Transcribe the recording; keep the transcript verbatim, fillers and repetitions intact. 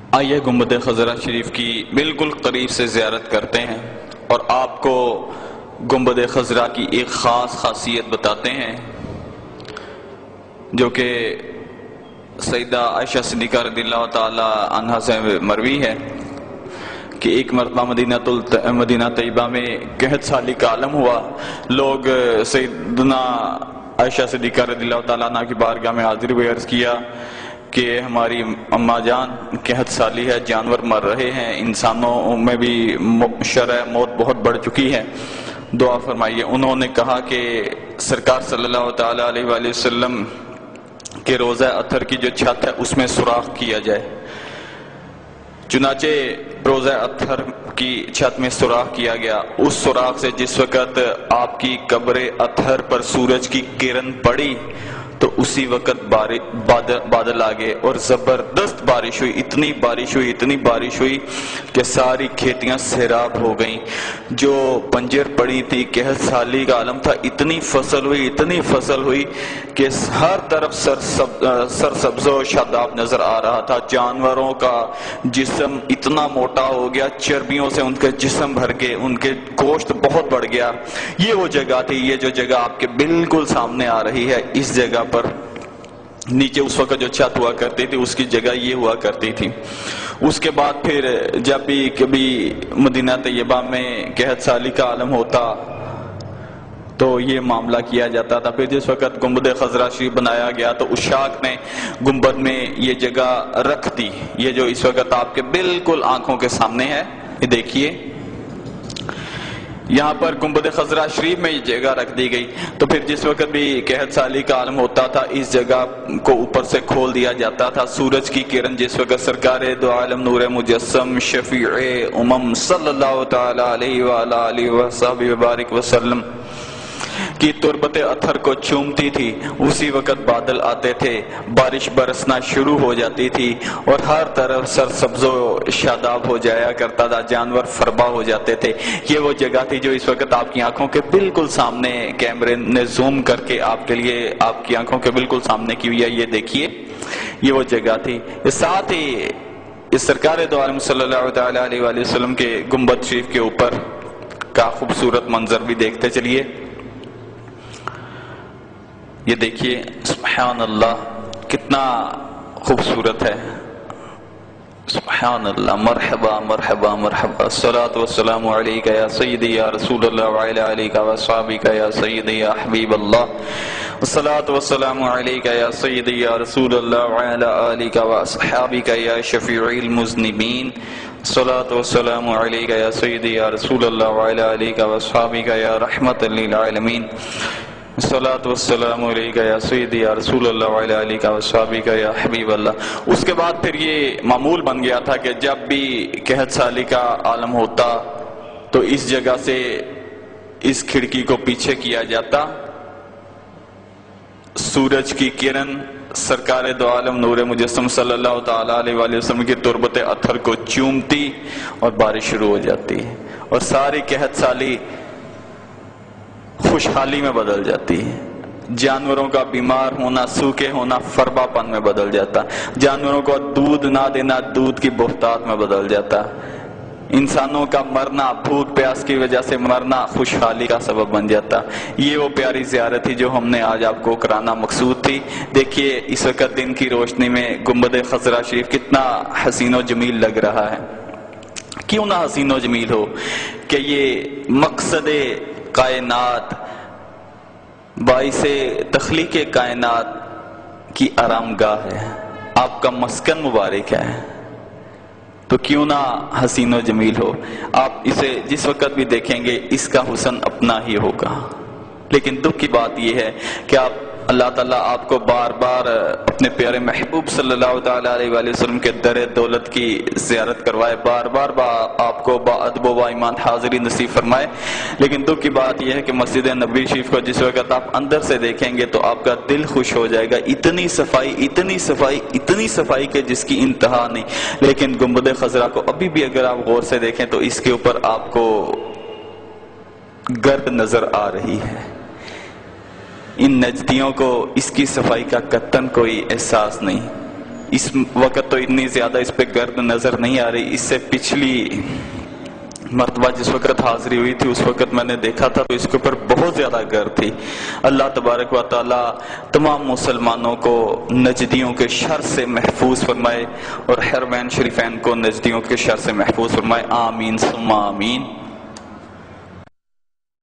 آئیے گنبد خضرا شریف کی بالکل قریب سے زیارت کرتے ہیں اور آپ کو گنبد خضرا کی ایک خاص خاصیت بتاتے ہیں جو کہ سیدہ عائشہ صدیقہ رضی اللہ تعالی عنہا سے مروی ہے کہ ایک مرتبہ مدینہ مدینہ طیبہ میں قحط سالی کا عالم ہوا. لوگ سیدنا عائشہ صدیقہ رضی اللہ تعالیٰ عنہ کی بارگاہ میں حاضر ہوئے، عرض کیا کہ ہماری اماں جان قحط سالی ہے، جانور مر رہے ہیں، انسانوں میں بھی شرح موت بہت بڑھ چکی ہے، دعا فرمائیے. انہوں نے کہا کہ سرکار صلی اللہ تعالیٰ علیہ وآلہ وسلم کہ روضہ اطہر کی جو چھت ہے اس میں سوراخ کیا جائے. چنانچہ روضہ اطہر کی چھت میں سوراخ کیا گیا. اس سوراخ سے جس وقت آپ کی قبر اطہر پر سورج کی کرن پڑی تو اسی وقت بادل آگئے اور زبردست بارش ہوئی. اتنی بارش ہوئی اتنی بارش ہوئی کہ ساری کھیتیاں سیراب ہو گئیں. جو بنجر پڑی تھی، قحط سالی کا عالم تھا، اتنی فصل ہوئی اتنی فصل ہوئی کہ ہر طرف سرسبز و شاداب نظر آ رہا تھا. جانوروں کا جسم اتنا موٹا ہو گیا، چربیوں سے ان کے جسم بھر کے ان کے گوشت بہت بڑھ گیا. یہ وہ جگہ تھی، یہ جو جگہ آپ کے بالکل سامنے آ رہی ہے، اس جگہ پر نیچے اس وقت جو چھت ہوا کرتی تھی اس کی جگہ یہ ہوا کرتی تھی. اس کے بعد پھر جب بھی کبھی مدینہ طیبہ میں قحط سالی کا عالم ہوتا تو یہ معاملہ کیا جاتا تھا. پھر جس وقت گنبد خضرا شریف بنایا گیا تو اشاق نے گنبد میں یہ جگہ رکھ دی. یہ جو اس وقت آپ کے بالکل آنکھوں کے سامنے ہے، یہ دیکھیے یہاں پر گنبد خضرا شریف میں یہ جگہ رکھ دی گئی. تو پھر جس وقت بھی قحط سالی کا عالم ہوتا تھا اس جگہ کو اوپر سے کھول دیا جاتا تھا. سورج کی کرن جس وقت سرکار دو عالم نور مجسم شفیع امم صلی اللہ تعالی علیہ وآلہ وصحبہ وبارک وسلم کی تربت اطہر کو چومتی تھی، اسی وقت بادل آتے تھے، بارش برسنا شروع ہو جاتی تھی اور ہر طرف سرسبز و شاداب ہو جایا کرتا تھا، جانور فربا ہو جاتے تھے. یہ وہ جگہ تھی جو اس وقت آپ کی آنکھوں کے بالکل سامنے کیمرے نے زوم کر کے آپ کے لیے آپ کی آنکھوں کے بالکل سامنے کی ہوئی ہے. یہ دیکھیے یہ وہ جگہ تھی. ساتھ ہی اس سرکار دو عالم صلی اللہ تعالی علیہ وآلہ وسلم کے گنبد شریف کے اوپر کا خوبصورت منظر بھی دیکھتے چلیے. یہ دیکھیے سبحان اللہ کتنا خوبصورت ہے. سبحان اللہ. مرحبا مرحبا مرحبا. الصلاة والسلام علیک یا سیدی یا رسول اللہ وعلی آلک واصحابک یا سیدی یا حبیب اللہ. الصلاة والسلام علیک یا سیدی یا رسول اللہ وعلی آلک واصحابک یا شفیع المذنبین. الصلاة والسلام علیک یا سیدی یا رسول اللہ وعلی آلک واصحابک یا رحمت للعالمین. الصلاة والسلام علیک یا سیدی یا رسول اللہ وعلی آلک واصحابک یا حبیب اللہ. اس کے بعد پھر یہ معمول بن گیا تھا کہ جب بھی قحط سالی کا عالم ہوتا تو اس جگہ سے اس کھڑکی کو پیچھے کیا جاتا. سورج کی کرن سرکار دو عالم نور مجسم صلی اللہ تعالی علیہ وآلہ وسلم کی تربت اطہر کو چومتی اور بارش شروع ہو جاتی اور ساری قحط سالی خوشحالی میں بدل جاتی ہے. جانوروں کا بیمار ہونا، سوکھے ہونا فربا پن میں بدل جاتا. جانوروں کو دودھ نہ دینا دودھ کی بہتات میں بدل جاتا. انسانوں کا مرنا، بھوک پیاس کی وجہ سے مرنا خوشحالی کا سبب بن جاتا. یہ وہ پیاری زیارت تھی جو ہم نے آج آپ کو کرانا مقصود تھی. دیکھیے اس وقت دن کی روشنی میں گنبد خضرا شریف کتنا حسین و جمیل لگ رہا ہے. کیوں نہ حسین و جمیل ہو کہ یہ مقصد کائنات، باعث تخلیق کائنات کی آرام گاہ ہے، آپ کا مسکن مبارک ہے. تو کیوں نہ حسین و جمیل ہو. آپ اسے جس وقت بھی دیکھیں گے اس کا حسن اپنا ہی ہوگا. لیکن دکھ کی بات یہ ہے کہ آپ اللہ تعالیٰ آپ کو بار بار اپنے پیارے محبوب صلی اللہ تعالیٰ علیہ وآلہ وسلم کے در دولت کی زیارت کروائے، بار بار با آپ کو با ادب و با ایمان حاضری نصیب فرمائے. لیکن دکھ کی بات یہ ہے کہ مسجد نبوی شریف کو جس وقت آپ اندر سے دیکھیں گے تو آپ کا دل خوش ہو جائے گا. اتنی صفائی اتنی صفائی اتنی صفائی کہ جس کی انتہا نہیں. لیکن گنبد خضرا کو ابھی بھی اگر آپ غور سے دیکھیں تو اس کے اوپر آپ کو گرد نظر آ رہی ہے. ان نجدیوں کو اس کی صفائی کا قطعاً کوئی احساس نہیں. اس وقت تو اتنی زیادہ اس پہ گرد نظر نہیں آ رہی، اس سے پچھلی مرتبہ جس وقت حاضری ہوئی تھی اس وقت میں نے دیکھا تھا تو اس کے اوپر بہت زیادہ گرد تھی۔ اللہ تبارک و تعالی تمام مسلمانوں کو نجدیوں کے شر سے محفوظ فرمائے اور حرمین شریفین کو نجدیوں کے شر سے محفوظ فرمائے، آمین ثم آمین۔